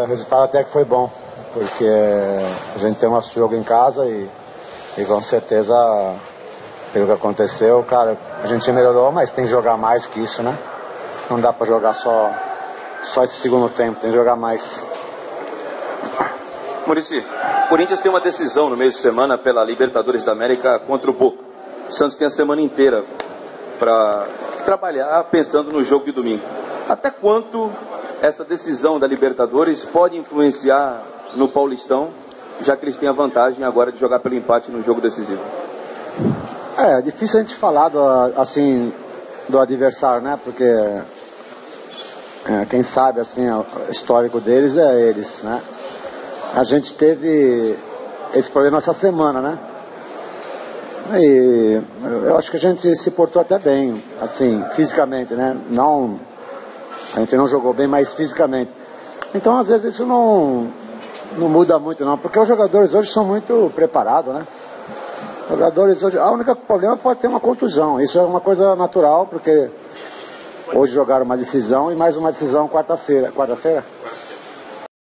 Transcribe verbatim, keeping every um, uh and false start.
o resultado até que foi bom, porque a gente tem nosso jogo em casa e, e com certeza, pelo que aconteceu, cara, a gente melhorou, mas tem que jogar mais que isso, né? Não dá pra jogar só, só esse segundo tempo, tem que jogar mais. Muricy, o Corinthians tem uma decisão no meio de semana pela Libertadores da América contra o Boca. O Santos tem a semana inteira para trabalhar pensando no jogo de domingo. Até quanto essa decisão da Libertadores pode influenciar no Paulistão, já que eles têm a vantagem agora de jogar pelo empate no jogo decisivo? É, é difícil a gente falar do, assim, do adversário, né? Porque é, quem sabe assim, o histórico deles é eles, né? A gente teve esse problema essa semana, né? E eu acho que a gente se portou até bem, assim, fisicamente, né? Não, a gente não jogou bem, mas fisicamente. Então, às vezes, isso não, não muda muito, não. Porque os jogadores hoje são muito preparados, né? Os jogadores hoje... A única problema pode ter uma contusão. Isso é uma coisa natural, porque hoje jogaram uma decisão e mais uma decisão quarta-feira. Quarta-feira?